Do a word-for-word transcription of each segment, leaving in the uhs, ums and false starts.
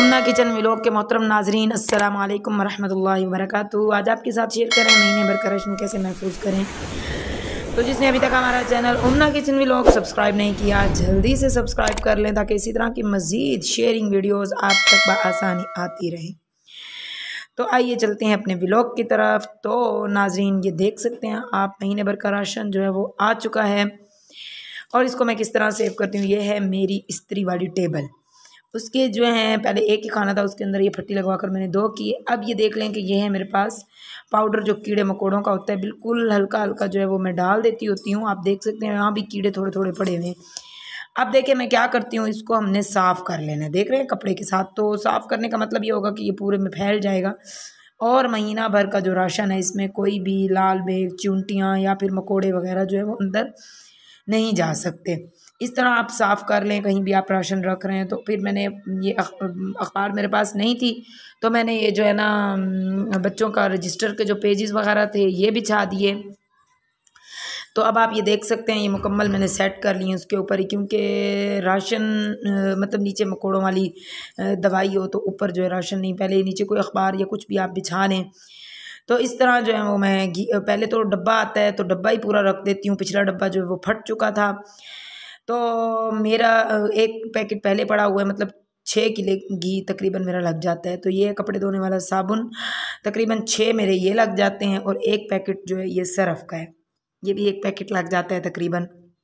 उन्ना kitchen vlog के मोहतरम नाजरीन, अस्सलाम वालेकुम वरहमतुल्लाहि वबरकातुहू। आज आपके साथ शेयर करें महीने भर का राशन कैसे महफूज करें। तो जिसने अभी तक हमारा चैनल उन्ना किचन व्लॉग सब्सक्राइब नहीं किया, जल्दी से सब्सक्राइब कर लें ताकि इसी तरह की मज़ीद शेयरिंग वीडियोज़ आप तक बआसानी आती रहे। तो आइए चलते हैं अपने व्लॉग की तरफ। तो नाजरीन, ये देख सकते हैं आप महीने भर का राशन जो है वो आ चुका है। और इसको मैं किस तरह सेव करती हूँ, ये है मेरी इस्त्री वाली टेबल। उसके जो है पहले एक ही खाना था, उसके अंदर ये फट्टी लगवा कर मैंने दो किए। अब ये देख लें कि ये है मेरे पास पाउडर जो कीड़े मकोड़ों का होता है, बिल्कुल हल्का हल्का जो है वो मैं डाल देती होती हूँ। आप देख सकते हैं यहाँ भी कीड़े थोड़े थोड़े पड़े हुए हैं। अब देखिए मैं क्या करती हूँ, इसको हमने साफ़ कर लेना है, देख रहे हैं कपड़े के साथ। तो साफ़ करने का मतलब ये होगा कि ये पूरे में फैल जाएगा और महीना भर का जो राशन है इसमें कोई भी लाल बेग, चूंटियाँ या फिर मकोड़े वगैरह जो है वो अंदर नहीं जा सकते। इस तरह आप साफ़ कर लें कहीं भी आप राशन रख रहे हैं। तो फिर मैंने ये अखबार मेरे पास नहीं थी, तो मैंने ये जो है ना बच्चों का रजिस्टर के जो पेजेस वगैरह थे ये बिछा दिए। तो अब आप ये देख सकते हैं ये मुकम्मल मैंने सेट कर लिए उसके ऊपर ही, क्योंकि राशन मतलब नीचे मकोड़ों वाली दवाई हो तो ऊपर जो है राशन नहीं, पहले नीचे कोई अखबार या कुछ भी आप बिछा लें। तो इस तरह जो है वो मैं पहले तो डब्बा आता है तो डब्बा ही पूरा रख देती हूँ। पिछला डब्बा जो है वो फट चुका था, तो मेरा एक पैकेट पहले पड़ा हुआ है, मतलब छः किलो घी तकरीबन मेरा लग जाता है। तो ये कपड़े धोने वाला साबुन तकरीबन छः मेरे ये लग जाते हैं, और एक पैकेट जो है ये सरफ का है, ये भी एक पैकेट लग जाता है तकरीबन।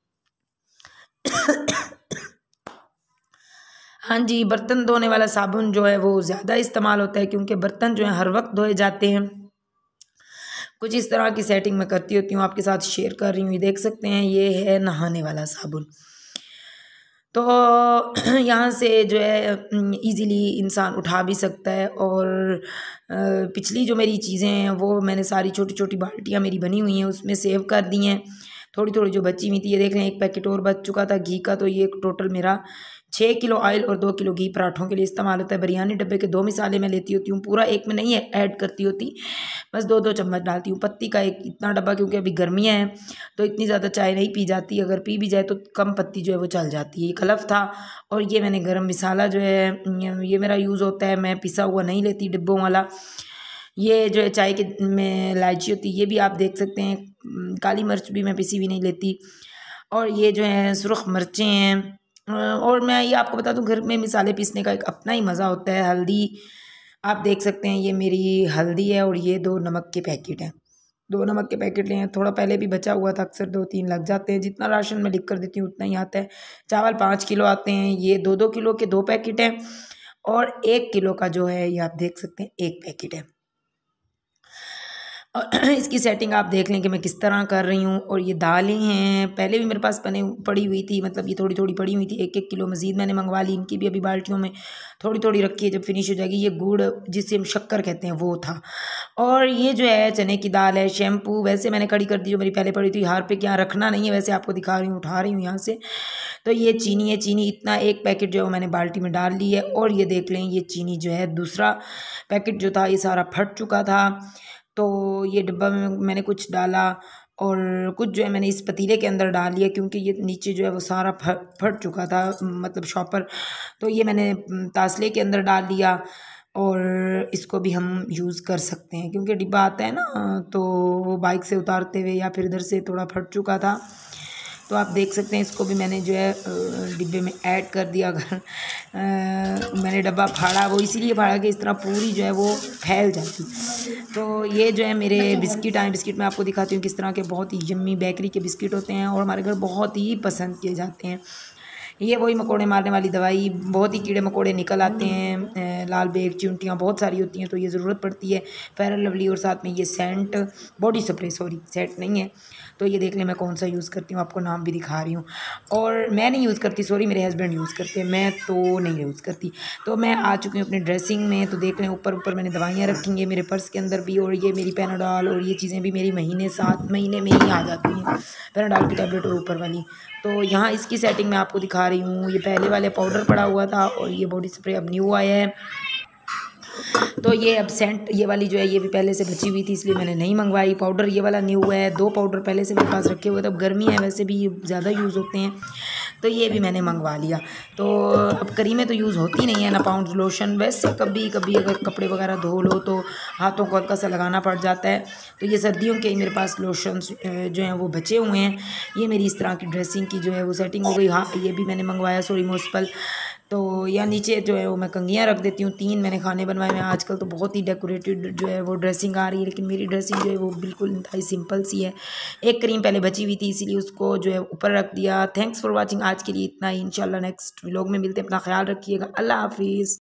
हाँ जी, बर्तन धोने वाला साबुन जो है वो ज़्यादा इस्तेमाल होता है, क्योंकि बर्तन जो है हर वक्त धोए जाते हैं। कुछ इस तरह की सेटिंग मैं करती होती हूँ, आपके साथ शेयर कर रही हूँ। ये देख सकते हैं ये है नहाने वाला साबुन। तो यहाँ से जो है इजीली इंसान उठा भी सकता है। और पिछली जो मेरी चीज़ें हैं वो मैंने सारी छोटी छोटी बाल्टियाँ मेरी बनी हुई हैं उसमें सेव कर दी हैं। थोड़ी थोड़ी जो बची हुई थी ये देख लें, एक पैकेट और बच चुका था घी का। तो ये टोटल मेरा छः किलो ऑयल और दो किलो घी पराठों के लिए इस्तेमाल होता है। बिरयानी डब्बे के दो मिसाले मैं लेती होती हूँ, पूरा एक में नहीं ऐड करती होती, बस दो दो चम्मच डालती हूँ। पत्ती का एक इतना डब्बा, क्योंकि अभी गर्मियाँ हैं तो इतनी ज़्यादा चाय नहीं पी जाती, अगर पी भी जाए तो कम पत्ती जो है वो चल जाती है। ये खलफ था। और ये मैंने गरम मसाला जो है ये मेरा यूज़ होता है, मैं पिसा हुआ नहीं लेती डिब्बों वाला। ये जो है चाय के में इलायची होती है ये भी आप देख सकते हैं। काली मिर्च भी मैं पिसी हुई नहीं लेती। और ये जो है सुरख मिर्चें हैं। और मैं ये आपको बता दूं, घर में मसाले पीसने का एक अपना ही मज़ा होता है। हल्दी आप देख सकते हैं, ये मेरी हल्दी है, और ये दो नमक के पैकेट हैं, दो नमक के पैकेट लिए हैं। थोड़ा पहले भी बचा हुआ था, अक्सर दो तीन लग जाते हैं। जितना राशन मैं लिख कर देती हूँ उतना ही आता है। चावल पाँच किलो आते हैं, ये दो दो किलो के दो पैकेट हैं, और एक किलो का जो है ये आप देख सकते हैं एक पैकेट है। और इसकी सेटिंग आप देख लें कि मैं किस तरह कर रही हूँ। और ये दालें हैं, पहले भी मेरे पास बने पड़ी हुई थी, मतलब ये थोड़ी थोड़ी पड़ी हुई थी। एक एक किलो मज़ीद मैंने मंगवा ली, इनकी भी अभी बाल्टियों में थोड़ी थोड़ी रखी है, जब फिनिश हो जाएगी। ये गुड़ जिसे हम शक्कर कहते हैं वो था। और ये जो है चने की दाल है। शैम्पू वैसे मैंने खड़ी कर दी, जो मेरी पहले पड़ी थी हार पे क्या रखना नहीं है, वैसे आपको दिखा रही हूँ, उठा रही हूँ यहाँ से। तो ये चीनी है, चीनी इतना एक पैकेट जो है वो मैंने बाल्टी में डाल ली है। और ये देख लें ये चीनी जो है दूसरा पैकेट जो था ये सारा फट चुका था। तो ये डिब्बा में मैंने कुछ डाला, और कुछ जो है मैंने इस पतीले के अंदर डाल लिया, क्योंकि ये नीचे जो है वो सारा फट फट चुका था, मतलब शॉपर। तो ये मैंने तासले के अंदर डाल लिया, और इसको भी हम यूज़ कर सकते हैं, क्योंकि डिब्बा आता है ना, तो वो बाइक से उतारते हुए या फिर इधर से थोड़ा फट चुका था। तो आप देख सकते हैं इसको भी मैंने जो है डिब्बे में ऐड कर दिया। अगर मैंने डब्बा फाड़ा वो इसीलिए फाड़ा कि इस तरह पूरी जो है वो फैल जाती। तो ये जो है मेरे बिस्किट आए, बिस्किट मैं आपको दिखाती हूँ किस तरह के, बहुत ही यम्मी बेकरी के बिस्किट होते हैं और हमारे घर बहुत ही पसंद किए जाते हैं। ये वही मकोड़े मारने वाली दवाई, बहुत ही कीड़े मकोड़े निकल आते हैं, लाल बेग, चिंटियाँ बहुत सारी होती हैं, तो ये ज़रूरत पड़ती है। फेयर एंड लवली और साथ में ये scent, body spray, sorry scent नहीं है। तो ये देख लें मैं कौन सा यूज़ करती हूँ, आपको नाम भी दिखा रही हूँ। और मैं नहीं यूज़ करती, सॉरी मेरे हस्बैंड यूज़ करते हैं, मैं तो नहीं यूज़ करती। तो मैं आ चुकी हूँ अपनी ड्रेसिंग में। तो देख लें ऊपर ऊपर मैंने दवाइयाँ रखी हैं मेरे पर्स के अंदर भी, और ये मेरी पैनाडॉल और ये चीज़ें भी मेरी महीने सात महीने में ही आ जाती हैं, पैनाडॉल की टैबलेट और ऊपर वाली। तो यहाँ इसकी सेटिंग मैं आपको दिखा रही हूँ। ये पहले वाले पाउडर पड़ा हुआ था, और ये बॉडी स्प्रे अब न्यू आया है। तो ये अब सेंट ये वाली जो है ये भी पहले से बची हुई थी, इसलिए मैंने नहीं मंगवाई। पाउडर ये वाला न्यू है, दो पाउडर पहले से मेरे पास रखे हुए थे। अब गर्मी है, वैसे भी ज़्यादा यूज़ होते हैं। तो ये भी मैंने मंगवा लिया। तो अब क्रीमें तो यूज़ होती नहीं है ना, पाउंड लोशन वैसे कभी कभी अगर कपड़े वगैरह धो लो तो हाथों को हल्का सा लगाना पड़ जाता है। तो ये सर्दियों के मेरे पास लोशंस जो हैं वो बचे हुए हैं। ये मेरी इस तरह की ड्रेसिंग की जो है वो सेटिंग हो गई। हाँ, ये भी मैंने मंगवाया सॉरी मोस्पल। तो या नीचे जो है वो मैं कंघियाँ रख देती हूँ। तीन मैंने खाने बनवाए हैं। आजकल तो बहुत ही डेकोरेटेड जो है वो ड्रेसिंग आ रही है, लेकिन मेरी ड्रेसिंग जो है वो बिल्कुल इंतहाई सिंपल सी है। एक क्रीम पहले बची हुई थी, इसीलिए उसको जो है ऊपर रख दिया। Thanks for watching. आज के लिए इतना ही। इंशाल्लाह नेक्स्ट व्लॉग में मिलते हैं। अपना ख्याल रखिएगा। अल्लाह हाफिज़।